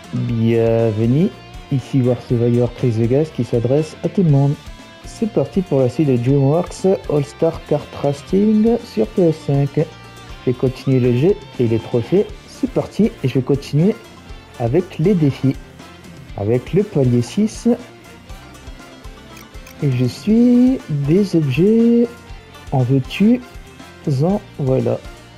Bienvenue, ici War Survivor Chris Vegas qui s'adresse à tout le monde. C'est parti pour la suite de DreamWorks All-Star Kart Racing sur PS5. Je vais continuer le jeu et les trophées. C'est parti et je vais continuer avec les défis. Avec le palier 6. Et je suis des objets. En veux-tu? En voilà.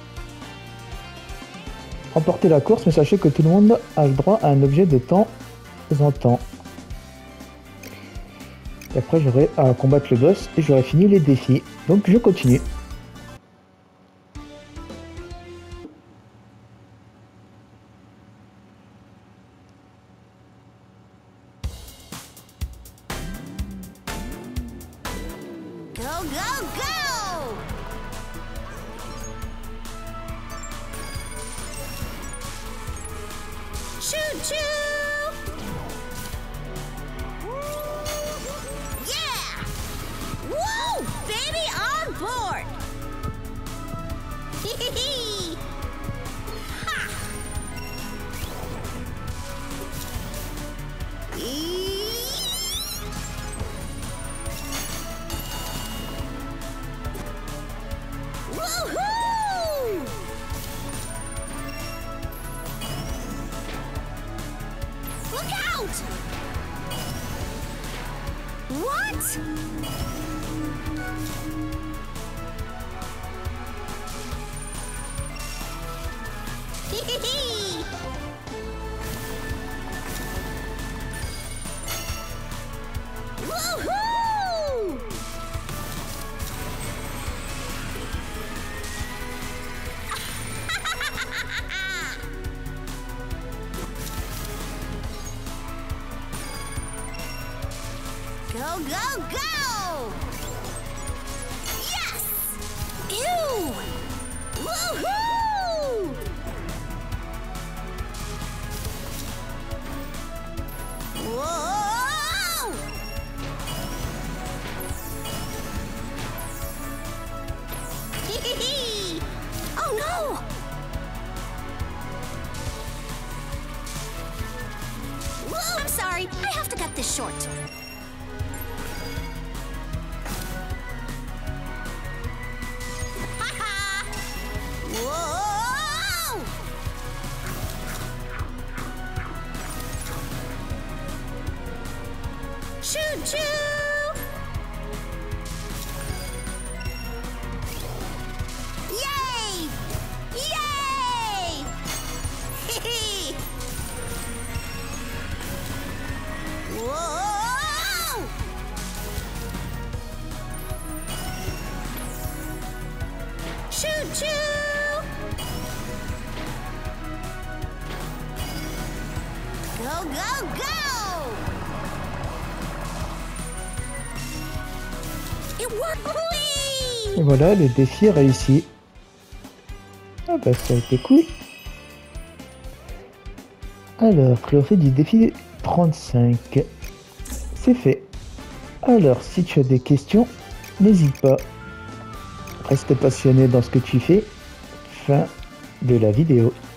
Remportez la course, mais sachez que tout le monde a le droit à un objet de temps en temps. Et après, j'aurai à combattre le boss et j'aurai fini les défis. Donc, je continue. Go, go, go! Choo-choo! Yeah! Woo! Baby on board! Hee-hee-hee! Ha! Woohoo! Look out! What? Hee-hee-hee! Woohoo! Go, go, go! Yes! Ew! Woohoo! Whoa! Hee-hee-hee! Oh no! Whoa! I'm sorry, I have to cut this short. Whoa! Choo-choo! Yay! Yay! Hee-hee! Whoa! Choo-choo! Go, go, go! It worked! Et voilà, le défi est réussi. Ah bah ça a été cool. Alors, trophée du défi 35. C'est fait. Alors, si tu as des questions, n'hésite pas. Reste passionné dans ce que tu fais. Fin de la vidéo.